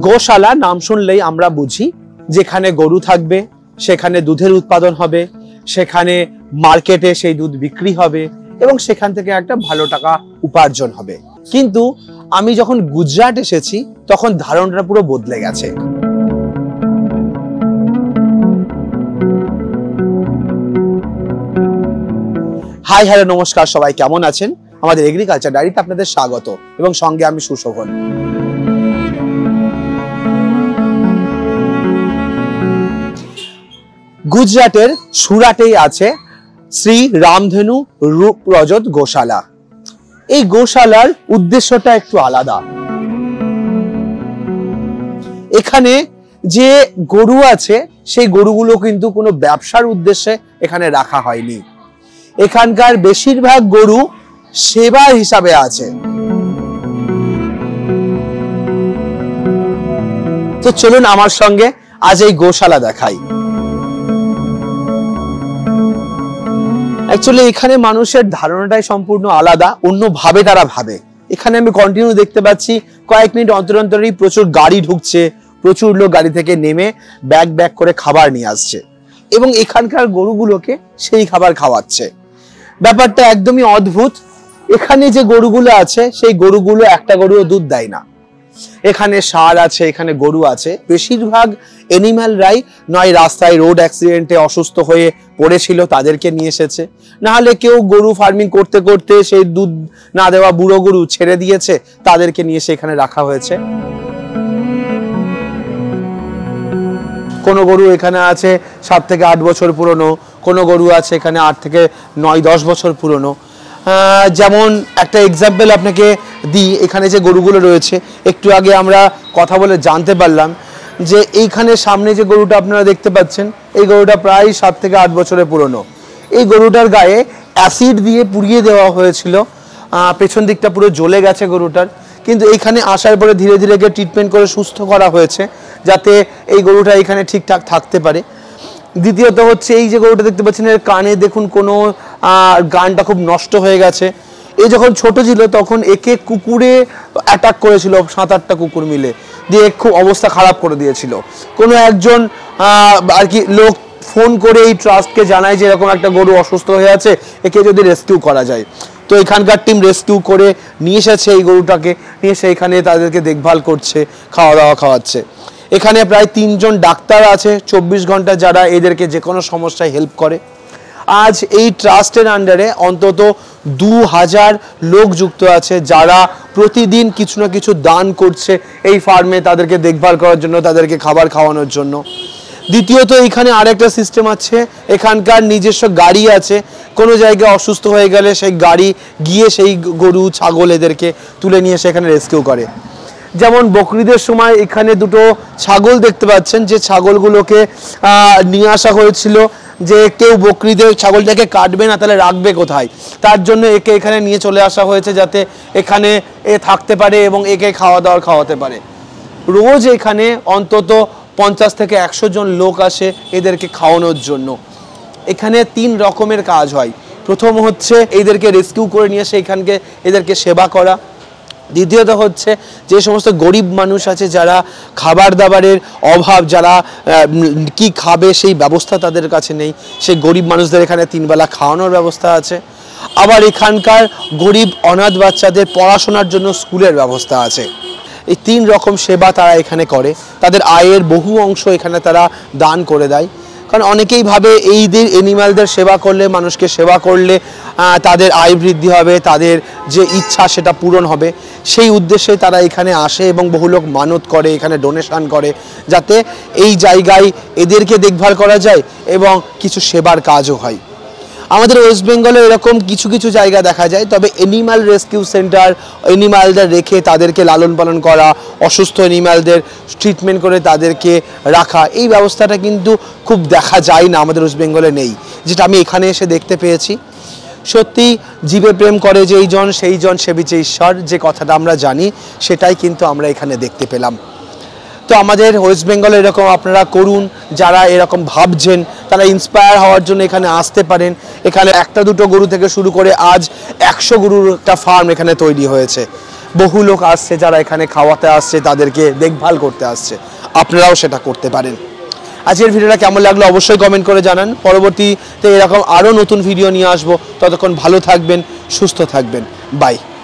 গোশালা নাম শুনলেই আমরা বুঝি যেখানে গরু থাকবে, সেখানে দুধের উৎপাদন হবে, সেখানে মার্কেটে সেই দুধ বিক্রি হবে এবং সেখান থেকে একটা ভালো টাকা উপার্জন হবে। কিন্তু আমি যখন গুজরাট এসেছি তখন ধারণাটা পুরো বদলে গেছে। হাই হ্যালো নমস্কার, সবাই কেমন আছেন? আমাদের এগ্রিকালচার ডায়েরিতে আপনাদের স্বাগত এবং সঙ্গে আমি সুশোভন। গুজরাটের সুরাটেই আছে শ্রী রামধেনু রূপ রজত গোশালা। এই গোশালার উদ্দেশ্যটা একটু আলাদা। এখানে যে গরু আছে সেই গরুগুলো কিন্তু কোনো ব্যবসার উদ্দেশ্যে এখানে রাখা হয়নি। এখানকার বেশিরভাগ গরু সেবা হিসাবে আছে। তো চলুন আমার সঙ্গে আজ এই গোশালা দেখাই। অ্যাকচুয়ালি এখানে মানুষের ধারণাটাই সম্পূর্ণ আলাদা, অন্যভাবে তারা ভাবে। এখানে আমি কন্টিনিউ দেখতে পাচ্ছি কয়েক মিনিট অন্তর অন্তরই প্রচুর গাড়ি ঢুকছে, প্রচুর লোক গাড়ি থেকে নেমে ব্যাগ ব্যাগ করে খাবার নিয়ে আসছে এবং এখানকার গরুগুলোকে সেই খাবার খাওয়াচ্ছে। ব্যাপারটা একদমই অদ্ভুত। এখানে যে গরুগুলো আছে সেই গরুগুলো একটা গরুও দুধ দেয় না। এখানে ষাঁড় আছে, এখানে গরু আছে। বেশিরভাগ এনিম্যালরাই নয় রাস্তায় রোড অ্যাক্সিডেন্টে অসুস্থ হয়ে পড়েছিল, তাদেরকে নিয়ে এসেছে, না হলে কেউ গরু ফার্মিং করতে করতে সেই দুধ না দেওয়া বুড়ো গরু ছেড়ে দিয়েছে, তাদেরকে নিয়ে এসে এখানে রাখা হয়েছে। কোনো গরু এখানে আছে 7 থেকে 8 বছর পুরনো, কোনো গরু আছে এখানে 8 থেকে 9-10 বছর পুরনো। যেমন একটা এক্সাম্পল আপনাকে দিই, এখানে যে গরুগুলো রয়েছে একটু আগে আমরা কথা বলে জানতে পারলাম যে এইখানে সামনে যে গরুটা আপনারা দেখতে পাচ্ছেন এই গরুটা প্রায় 7 থেকে 8 বছরের পুরনো। এই গরুটার গায়ে অ্যাসিড দিয়ে পুড়িয়ে দেওয়া হয়েছিল, পেছন দিকটা পুরো জ্বলে গেছে গরুটার। কিন্তু এইখানে আসার পরে ধীরে ধীরে ট্রিটমেন্ট করে সুস্থ করা হয়েছে যাতে এই গরুটা এখানে ঠিকঠাক থাকতে পারে। দ্বিতীয়ত হচ্ছে এই যে গরুটা দেখতে পাচ্ছেন এর কানে দেখুন কোনো গানটা খুব নষ্ট হয়ে গেছে। এই যখন ছোট ছিল তখন একে কুকুরে অ্যাটাক করেছিল, 7-8টা কুকুর মিলে, দিয়ে খুব অবস্থা খারাপ করে দিয়েছিল। কোনো একজন আর কি লোক ফোন করে এই ট্রাস্টকে জানায় যে এরকম একটা গরু অসুস্থ হয়ে আছে, একে যদি রেস্কিউ করা যায়। তো এখানকার টিম রেস্কিউ করে নিয়ে এসেছে এই গরুটাকে, নিয়ে এসে এখানে তাদেরকে দেখভাল করছে, খাওয়া দাওয়া খাওয়াচ্ছে। এখানে প্রায় 3 জন ডাক্তার আছে 24 ঘন্টা, যারা এদেরকে যে কোনো সমস্যায় হেল্প করে। আজ এই ট্রাস্টের আন্ডারে অন্তত 2000 লোক যুক্ত আছে, যারা প্রতিদিন কিছু না কিছু দান করছে এই ফার্মে তাদেরকে দেখভাল করার জন্য, তাদেরকে খাবার খাওয়ানোর জন্য। দ্বিতীয়ত এখানে আরেকটা সিস্টেম আছে, এখানকার নিজস্ব গাড়ি আছে। কোনো জায়গায় অসুস্থ হয়ে গেলে সেই গাড়ি গিয়ে সেই গরু ছাগল এদেরকে তুলে নিয়ে সেখানে রেস্কিউ করে। যেমন বকরিদের সময় এখানে 2টো ছাগল দেখতে পাচ্ছেন, যে ছাগলগুলোকে নিয়ে আসা হয়েছিল যে কেউ বকরিদের ছাগলটাকে কাটবে না, তাহলে রাখবে কোথায়, তার জন্য একে এখানে নিয়ে চলে আসা হয়েছে যাতে এখানে এ থাকতে পারে এবং একে খাওয়া দাওয়া খাওয়াতে পারে। রোজ এখানে অন্তত 50 থেকে 100 জন লোক আসে এদেরকে খাওয়ানোর জন্য। এখানে 3 রকমের কাজ হয়। প্রথম হচ্ছে এদেরকে রেস্কিউ করে নিয়ে এসে এখানকে এদেরকে সেবা করা। দ্বিতীয়ত হচ্ছে যে সমস্ত গরিব মানুষ আছে যারা খাবার দাবারের অভাব, যারা কি খাবে সেই ব্যবস্থা তাদের কাছে নেই, সেই গরিব মানুষদের এখানে 3 বেলা খাওয়ানোর ব্যবস্থা আছে। আবার এখানকার গরিব অনাথ বাচ্চাদের পড়াশোনার জন্য স্কুলের ব্যবস্থা আছে। এই 3 রকম সেবা তারা এখানে করে। তাদের আয়ের বহু অংশ এখানে তারা দান করে দেয়। কারণ অনেকেই ভাবে এইদের এনিম্যালদের সেবা করলে, মানুষকে সেবা করলে তাদের আয় বৃদ্ধি হবে, তাদের যে ইচ্ছা সেটা পূরণ হবে। সেই উদ্দেশ্যে তারা এখানে আসে এবং বহু লোক মানত করে, এখানে ডোনেশন করে যাতে এই জায়গায় এদেরকে দেখভাল করা যায় এবং কিছু সেবার কাজও হয়। আমাদের ওয়েস্ট বেঙ্গলে এরকম কিছু কিছু জায়গা দেখা যায়, তবে এনিম্যাল রেস্কিউ সেন্টার, এনিম্যালদের রেখে তাদেরকে লালন পালন করা, অসুস্থ এনিম্যালদের ট্রিটমেন্ট করে তাদেরকে রাখা, এই ব্যবস্থাটা কিন্তু খুব দেখা যায় না, আমাদের ওয়েস্ট বেঙ্গলে নেই, যেটা আমি এখানে এসে দেখতে পেয়েছি। সত্যি জীবে প্রেম করে যেই জন সেই জন সেবিছে ঈশ্বর, যে কথাটা আমরা জানি সেটাই কিন্তু আমরা এখানে দেখতে পেলাম। তো আমাদের ওয়েস্ট বেঙ্গলে এরকম আপনারা করুন, যারা এরকম ভাবছেন তারা ইন্সপায়ার হওয়ার জন্য এখানে আসতে পারেন। এখানে 1-2 গরু থেকে শুরু করে আজ 100 গরুর একটা ফার্ম এখানে তৈরি হয়েছে। বহু লোক আসছে যারা এখানে খাওয়াতে আসছে, তাদেরকে দেখভাল করতে আসছে, আপনারাও সেটা করতে পারেন। আজকের ভিডিওটা কেমন লাগলো অবশ্যই কমেন্ট করে জানান। পরবর্তীতে এরকম আরও নতুন ভিডিও নিয়ে আসবো। ততক্ষণ ভালো থাকবেন, সুস্থ থাকবেন। বাই।